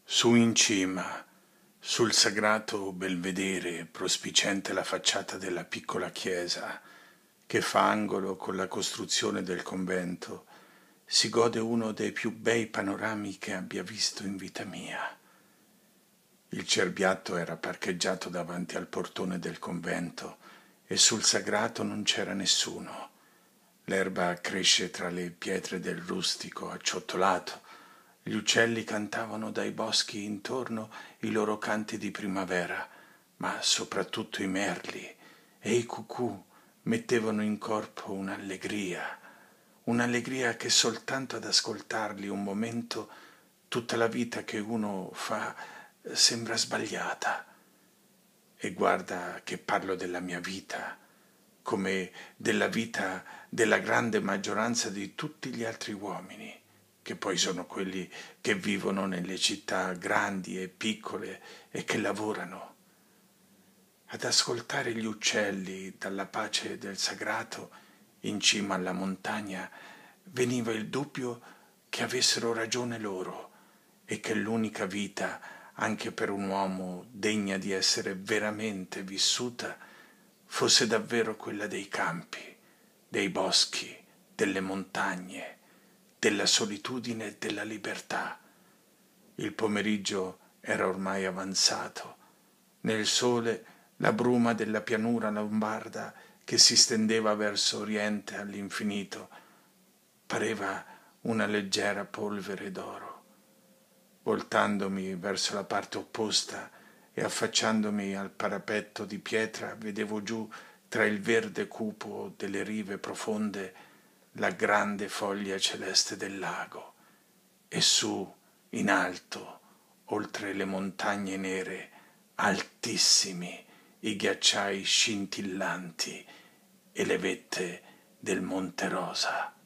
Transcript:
Su in cima, sul sagrato belvedere prospiciente la facciata della piccola chiesa, che fa angolo con la costruzione del convento, si gode uno dei più bei panorami che abbia visto in vita mia. Il cerbiatto era parcheggiato davanti al portone del convento e sul sagrato non c'era nessuno. L'erba cresce tra le pietre del rustico acciottolato. Gli uccelli cantavano dai boschi intorno i loro canti di primavera, ma soprattutto i merli e i cucù mettevano in corpo un'allegria che soltanto ad ascoltarli un momento tutta la vita che uno fa sembra sbagliata. E guarda che parlo della mia vita, come della vita della grande maggioranza di tutti gli altri uomini, che poi sono quelli che vivono nelle città grandi e piccole e che lavorano. Ad ascoltare gli uccelli dalla pace del sagrato in cima alla montagna veniva il dubbio che avessero ragione loro e che l'unica vita, anche per un uomo degna di essere veramente vissuta, fosse davvero quella dei campi, dei boschi, delle montagne, della solitudine e della libertà. Il pomeriggio era ormai avanzato. Nel sole la bruma della pianura lombarda che si stendeva verso oriente all'infinito pareva una leggera polvere d'oro. Voltandomi verso la parte opposta e affacciandomi al parapetto di pietra, vedevo giù tra il verde cupo delle rive profonde la grande foglia celeste del lago e su, in alto, oltre le montagne nere, altissimi, i ghiacciai scintillanti e le vette del Monte Rosa.